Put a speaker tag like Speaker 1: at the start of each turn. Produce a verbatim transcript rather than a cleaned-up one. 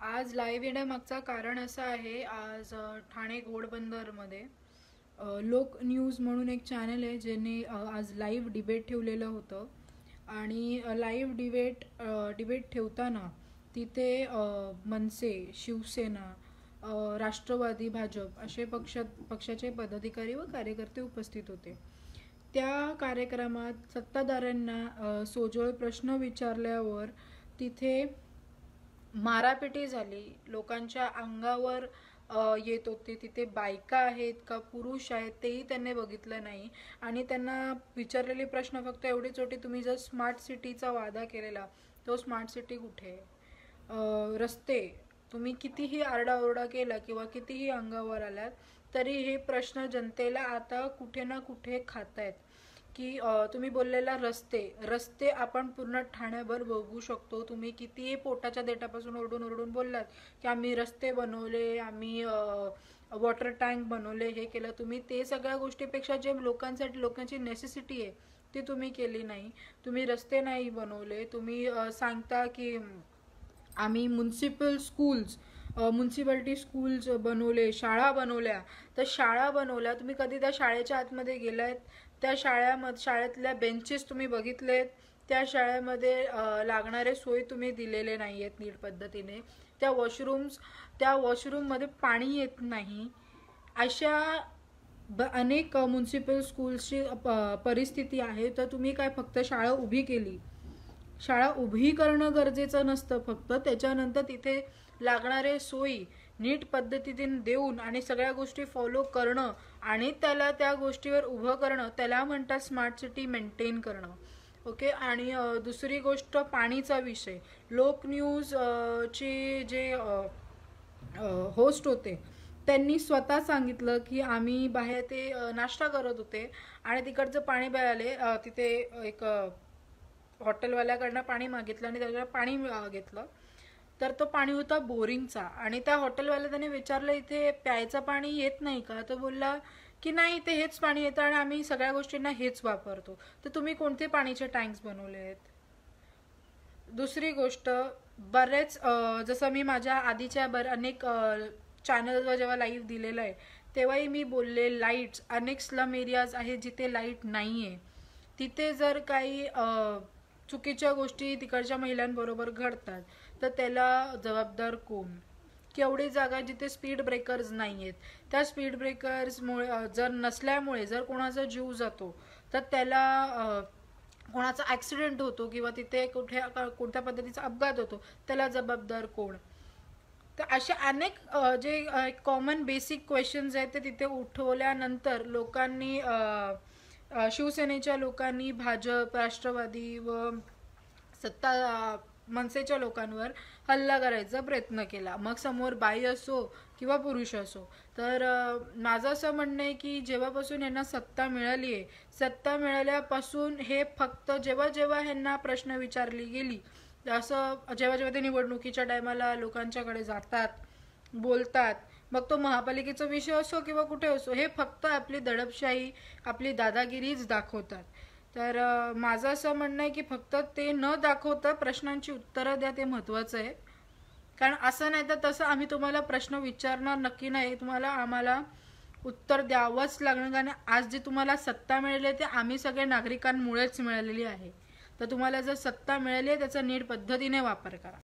Speaker 1: आज लाईव्ह येण्यामागचं कारण असं आहे, आज अ, ठाणे घोडबंदरमध्ये अ, लोक न्यूज म्हणून एक चॅनल आहे ज्याने अ, आज लाईव्ह डिबेट ठेवलेलं होतं. आणि लाईव्ह डिबेट डिबेट ठेवताना तिथे अ, मनसे, शिवसेना, अ, राष्ट्रवादी, भाजप असे पक्ष पक्षाचे पदाधिकारी व कार्यकर्ते उपस्थित होते. त्या कार्यक्रमात सत्ताधाऱ्यांना अ, सोजवळ प्रश्न विचारल्यावर तिथे मारापिटी झाली, लोकांच्या अंगावर अ, येत होते. तिथे बायका आहेत का पुरुष आहेत तेही त्यांनी बघितलं नाही. आणि त्यांना विचारलेले प्रश्न फक्त एवढेच होते, तुम्ही जर स्मार्ट सिटीचा वादा केलेला, तो स्मार्ट सिटी कुठे आहे? अ, रस्ते, तुम्ही कितीही आरडाओरडा केला किंवा कितीही अंगावर आलात तरी हे प्रश्न जनतेला आता कुठे ना कुठे खातायत. की तुम्ही बोललेला रस्ते रस्ते आपण पूर्ण ठाण्याभर बघू शकतो. तुम्ही कितीही पोटाच्या देठापासून ओरडून ओरडून बोललात की आम्ही रस्ते बनवले, आम्ही वॉटर टँक बनवले, हे केलं, तुम्ही ते सगळ्या गोष्टीपेक्षा जे लोकांसाठी लोकांची नेसेसिटी आहे ती तुम्ही केली नाही. तुम्ही रस्ते नाही बनवले. तुम्ही सांगता की आम्ही म्युन्सिपल स्कूल्स म्युन्सिपालिटी स्कूल्स बनवले, शाळा बनवल्या. तर शाळा बनवल्या, तुम्ही कधी त्या शाळेच्या आतमध्ये गेलात? त्या शाळेमध्ये शाळेतल्या बेंचेस तुम्ही बघितलेत? त्या शाळेमध्ये लागणारे सोयी तुम्ही दिलेले नाही आहेत नीट पद्धतीने. त्या वॉशरूम्स त्या वॉशरूममध्ये पाणी येत नाही. अशा अनेक म्युन्सिपल स्कूल्सची परिस्थिती आहे. तर तुम्ही काय फक्त शाळा उभी केली? शाळा उभी करणं गरजेचं नसतं फक्त, त्याच्यानंतर तिथे लागणारे सोयी नीट पद्धतीने देऊन आणि सगळ्या गोष्टी फॉलो करणं आणि त्याला त्या गोष्टीवर उभं करणं, त्याला म्हणतात स्मार्ट सिटी मेंटेन करणं. ओके. आणि दुसरी गोष्ट पाणीचा विषय. लोक न्यूज चे जे होस्ट होते त्यांनी स्वतः सांगितलं की आम्ही बाहेर ते नाश्ता करत होते आणि तिकडचं पाणी प्यायले तिथे एक हॉटेलवाल्याकडनं पाणी मागितलं आणि त्याला पाणी घेतलं. तर तो पाणी होता बोरिंगचा. आणि त्या हॉटेलवाल्या त्याने विचारलं इथे प्यायचं पाणी येत नाही का? तो बोलला की नाही, इथे हेच पाणी येतं आणि आम्ही सगळ्या गोष्टींना हेच वापरतो. तर तुम्ही कोणते पाणीचे टँक्स बनवले आहेत? दुसरी गोष्ट, बरेच जसं मी माझ्या आधीच्या बर अनेक चॅनलवर जेव्हा लाईव्ह दिलेलं आहे तेव्हाही मी बोलले, लाईट्स, अनेक स्लम एरियाज आहेत जिथे लाईट नाही आहे. तिथे जर काही चुकीच्या गोष्टी तिकडच्या महिलांबरोबर घडतात तर त्याला जबाबदार कोण? केवढी जागा जिथे स्पीड ब्रेकर्स नाही आहेत, त्या स्पीड ब्रेकर्समुळे जर नसल्यामुळे जर कोणाचा जीव जातो तर त्याला कोणाचा ॲक्सिडेंट होतो किंवा तिथे कुठे कोणत्या पद्धतीचा अपघात होतो, त्याला जबाबदार कोण? तर अशा अनेक जे कॉमन बेसिक क्वेश्चन्स आहेत ते तिथे उठवल्यानंतर लोकांनी शिवसेनेच्या लोकांनी भाजप, राष्ट्रवादी व सत्ता मनसेच्या लोकांवर हल्ला करायचा प्रयत्न केला. मग समोर बाई असो किंवा पुरुष असो. तर माझं असं म्हणणं आहे की जेव्हापासून यांना सत्ता मिळाली आहे, सत्ता मिळाल्यापासून हे फक्त जेव्हा जेव्हा ह्यांना प्रश्न विचारली गेली, असं जेव्हा जेव्हा ते निवडणुकीच्या टायमाला लोकांच्याकडे जातात, बोलतात, मग तो महापालिकेचा विषय असो किंवा कुठे असो, हे फक्त आपली दडपशाही, आपली दादागिरीच दाखवतात. तर माझं असं म्हणणं आहे की फक्त ते न दाखवता प्रश्नांची उत्तरं द्या, ते महत्त्वाचं आहे. कारण असं नाही तर तसं आम्ही तुम्हाला प्रश्न विचारणार नक्की नाही, तुम्हाला आम्हाला उत्तर द्यावंच लागणार. कारण आज जी तुम्हाला सत्ता मिळाली आहे ते आम्ही सगळ्या नागरिकांमुळेच मिळालेली आहे. तर तुम्हाला जर सत्ता मिळाली आहे त्याचा नीट पद्धतीने वापर करा.